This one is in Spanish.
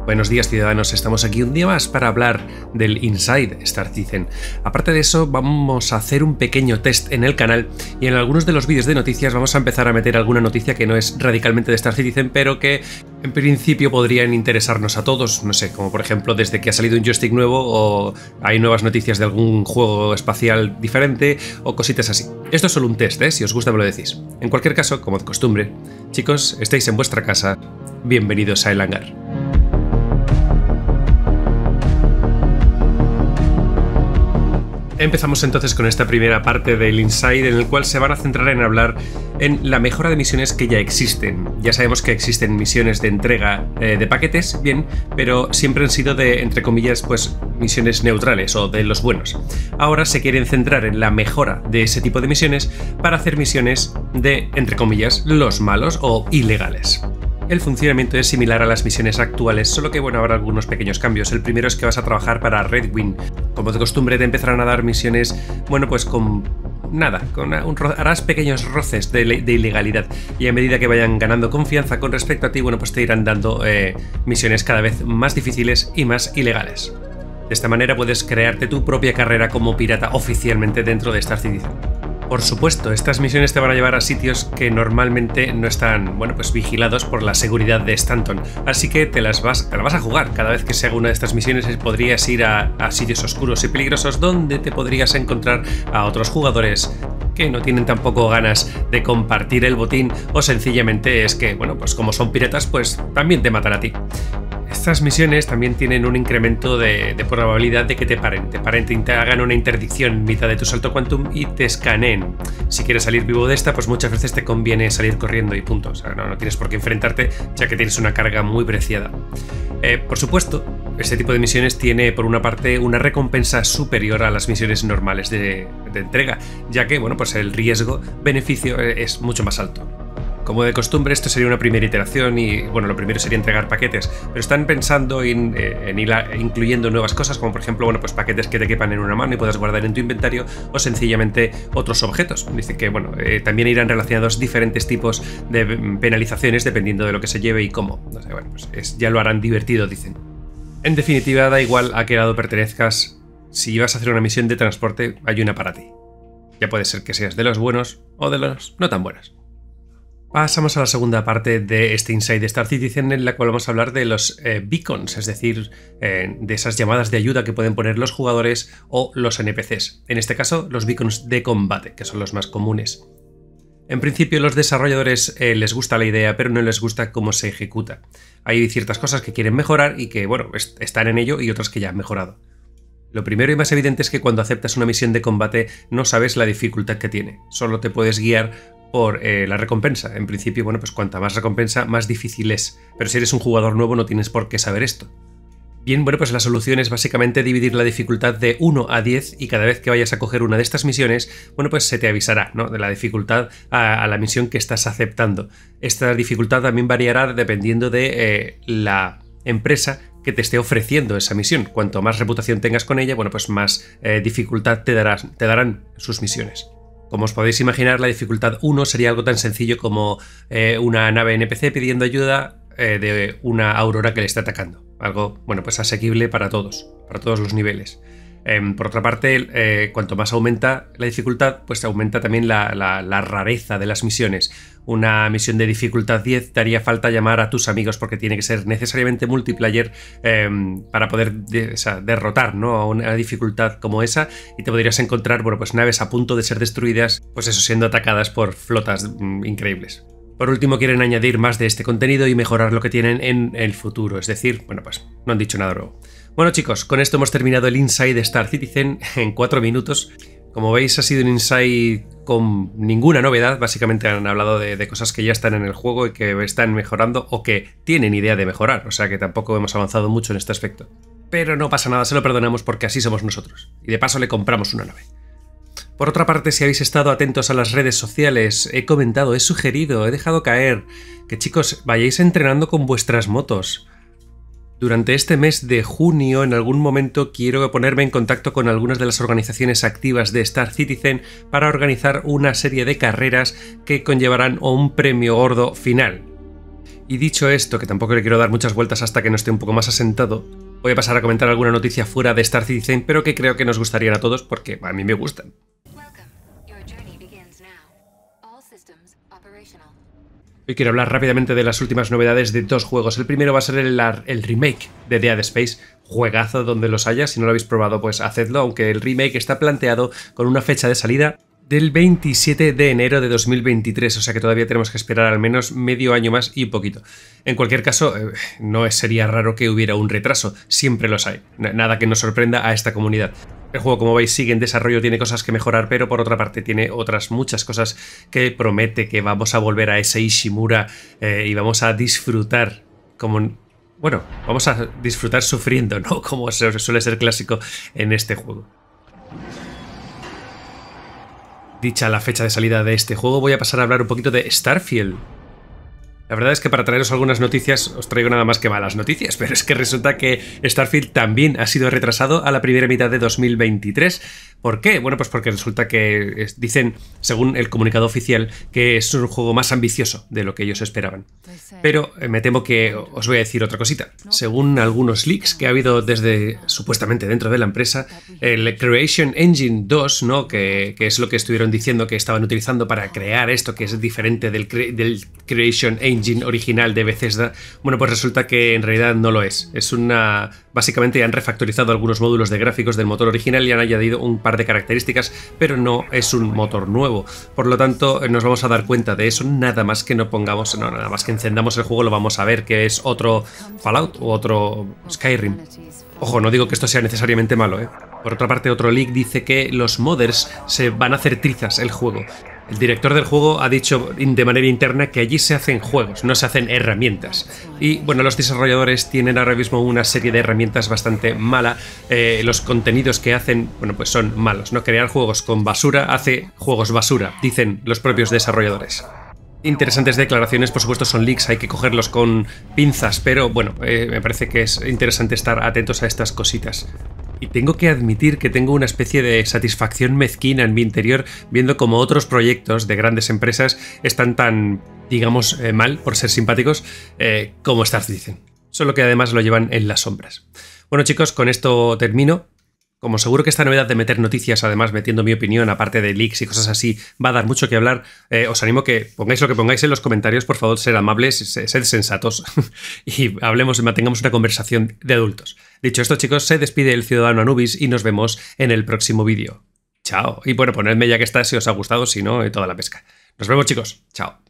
Buenos días, ciudadanos, estamos aquí un día más para hablar del Inside Star Citizen. Aparte de eso, vamos a hacer un pequeño test en el canal y en algunos de los vídeos de noticias vamos a empezar a meter alguna noticia que no es radicalmente de Star Citizen, pero que en principio podrían interesarnos a todos, no sé, como por ejemplo desde que ha salido un joystick nuevo o hay nuevas noticias de algún juego espacial diferente o cositas así. Esto es solo un test, si os gusta me lo decís. En cualquier caso, como de costumbre, chicos, estáis en vuestra casa, bienvenidos a El Hangar. Empezamos entonces con esta primera parte del Inside, en el cual se van a centrar en hablar en la mejora de misiones que ya existen. Ya sabemos que existen misiones de entrega de paquetes, bien, pero siempre han sido de, entre comillas, pues misiones neutrales o de los buenos. Ahora se quieren centrar en la mejora de ese tipo de misiones para hacer misiones de, entre comillas, los malos o ilegales. El funcionamiento es similar a las misiones actuales, solo que bueno, habrá algunos pequeños cambios. El primero es que vas a trabajar para Red Wing. Como de costumbre te empezarán a dar misiones, bueno, pues con nada, harás pequeños roces de ilegalidad y a medida que vayan ganando confianza con respecto a ti, bueno, pues te irán dando misiones cada vez más difíciles y más ilegales. De esta manera puedes crearte tu propia carrera como pirata oficialmente dentro de Star Citizen. Por supuesto, estas misiones te van a llevar a sitios que normalmente no están, bueno, pues vigilados por la seguridad de Stanton, así que te la vas a jugar. Cada vez que se haga una de estas misiones podrías ir a sitios oscuros y peligrosos donde te podrías encontrar a otros jugadores que no tienen tampoco ganas de compartir el botín o sencillamente es que, bueno, pues como son piratas, pues también te matan a ti. Estas misiones también tienen un incremento de probabilidad de que te paren, te hagan una interdicción en mitad de tu salto quantum y te escaneen. Si quieres salir vivo de esta, pues muchas veces te conviene salir corriendo y punto. O sea, no tienes por qué enfrentarte, ya que tienes una carga muy preciada. Por supuesto, este tipo de misiones tiene, por una parte, una recompensa superior a las misiones normales de entrega, ya que, bueno, pues el riesgo-beneficio es mucho más alto. Como de costumbre, esto sería una primera iteración y, bueno, lo primero sería entregar paquetes, pero están pensando en ir incluyendo nuevas cosas, como por ejemplo, bueno, pues paquetes que te quepan en una mano y puedas guardar en tu inventario, o sencillamente otros objetos. Dice que, bueno, también irán relacionados diferentes tipos de penalizaciones dependiendo de lo que se lleve y cómo. No sé, bueno, pues ya lo harán divertido, dicen. En definitiva, da igual a qué lado pertenezcas, si vas a hacer una misión de transporte, hay una para ti. Ya puede ser que seas de los buenos o de los no tan buenos. Pasamos a la segunda parte de este Inside Star Citizen, en la cual vamos a hablar de los beacons, es decir, de esas llamadas de ayuda que pueden poner los jugadores o los NPCs. En este caso, los beacons de combate, que son los más comunes. En principio, los desarrolladores les gusta la idea, pero no les gusta cómo se ejecuta. Hay ciertas cosas que quieren mejorar y que, bueno, están en ello y otras que ya han mejorado. Lo primero y más evidente es que cuando aceptas una misión de combate no sabes la dificultad que tiene, solo te puedes guiar por la recompensa. En principio, bueno, pues cuanta más recompensa, más difícil es. Pero si eres un jugador nuevo no tienes por qué saber esto. Bien, bueno, pues la solución es básicamente dividir la dificultad de 1 a 10 y cada vez que vayas a coger una de estas misiones, bueno, pues se te avisará, ¿no?, de la dificultad a la misión que estás aceptando. Esta dificultad también variará dependiendo de la empresa que te esté ofreciendo esa misión. Cuanto más reputación tengas con ella, bueno, pues más dificultad te darán sus misiones. Como os podéis imaginar, la dificultad 1 sería algo tan sencillo como una nave NPC pidiendo ayuda de una aurora que le está atacando. Algo, bueno, pues asequible para todos los niveles. Por otra parte, cuanto más aumenta la dificultad, pues aumenta también la rareza de las misiones. Una misión de dificultad 10 te haría falta llamar a tus amigos porque tiene que ser necesariamente multiplayer para poder derrotar, ¿no?, a una dificultad como esa, y te podrías encontrar, bueno, pues naves a punto de ser destruidas, pues eso, siendo atacadas por flotas increíbles. Por último, quieren añadir más de este contenido y mejorar lo que tienen en el futuro, es decir, bueno, pues no han dicho nada nuevo. Bueno, chicos, con esto hemos terminado el Inside Star Citizen en 4 minutos. Como veis, ha sido un Inside con ninguna novedad. Básicamente han hablado de cosas que ya están en el juego y que están mejorando o que tienen idea de mejorar. O sea que tampoco hemos avanzado mucho en este aspecto. Pero no pasa nada, se lo perdonamos porque así somos nosotros. Y de paso le compramos una nave. Por otra parte, si habéis estado atentos a las redes sociales, he comentado, he sugerido, he dejado caer que, chicos, vayáis entrenando con vuestras motos. Durante este mes de junio, en algún momento, quiero ponerme en contacto con algunas de las organizaciones activas de Star Citizen para organizar una serie de carreras que conllevarán un premio gordo final. Y dicho esto, que tampoco le quiero dar muchas vueltas hasta que no esté un poco más asentado, voy a pasar a comentar alguna noticia fuera de Star Citizen, pero que creo que nos gustarían a todos porque a mí me gustan. Hoy quiero hablar rápidamente de las últimas novedades de dos juegos. El primero va a ser el remake de Dead Space, juegazo donde los haya. Si no lo habéis probado, pues hacedlo, aunque el remake está planteado con una fecha de salida del 27 de enero de 2023, o sea que todavía tenemos que esperar al menos medio año más y un poquito. En cualquier caso, no sería raro que hubiera un retraso, siempre los hay, nada que nos sorprenda a esta comunidad. El juego, como veis, sigue en desarrollo, tiene cosas que mejorar, pero por otra parte tiene otras muchas cosas que promete que vamos a volver a ese Ishimura y vamos a disfrutar como... Bueno, vamos a disfrutar sufriendo, ¿no? Como suele ser clásico en este juego. Dicha la fecha de salida de este juego, voy a pasar a hablar un poquito de Starfield. La verdad es que para traeros algunas noticias os traigo nada más que malas noticias, pero es que resulta que Starfield también ha sido retrasado a la primera mitad de 2023. ¿Por qué? Bueno, pues porque resulta que dicen, según el comunicado oficial, que es un juego más ambicioso de lo que ellos esperaban. Pero me temo que os voy a decir otra cosita. Según algunos leaks que ha habido desde, supuestamente dentro de la empresa, el Creation Engine 2, ¿no? que es lo que estuvieron diciendo que estaban utilizando para crear esto, que es diferente del Creation Engine original de Bethesda, bueno, pues resulta que en realidad no lo es. Es una... Básicamente han refactorizado algunos módulos de gráficos del motor original y han añadido un par de características, pero no es un motor nuevo. Por lo tanto, nos vamos a dar cuenta de eso nada más que no pongamos, no, nada más que encendamos el juego, lo vamos a ver que es otro Fallout o otro Skyrim. Ojo, no digo que esto sea necesariamente malo, ¿eh? Por otra parte, otro leak dice que los modders se van a hacer trizas el juego. El director del juego ha dicho de manera interna que allí se hacen juegos, no se hacen herramientas. Y bueno, los desarrolladores tienen ahora mismo una serie de herramientas bastante mala. Los contenidos que hacen, bueno, pues son malos, ¿no? Crear juegos con basura hace juegos basura, dicen los propios desarrolladores. Interesantes declaraciones, por supuesto son leaks, hay que cogerlos con pinzas, pero bueno, me parece que es interesante estar atentos a estas cositas. Y tengo que admitir que tengo una especie de satisfacción mezquina en mi interior viendo como otros proyectos de grandes empresas están tan, digamos, mal, por ser simpáticos, como Star Citizen. Solo que además lo llevan en las sombras. Bueno chicos, con esto termino. Como seguro que esta novedad de meter noticias, además metiendo mi opinión, aparte de leaks y cosas así, va a dar mucho que hablar, os animo a que pongáis lo que pongáis en los comentarios, por favor, sed amables, sed sensatos y hablemos y mantengamos una conversación de adultos. Dicho esto, chicos, se despide el ciudadano Anubis y nos vemos en el próximo vídeo. Chao. Y bueno, ponedme ya que está si os ha gustado, si no, toda la pesca. Nos vemos, chicos. Chao.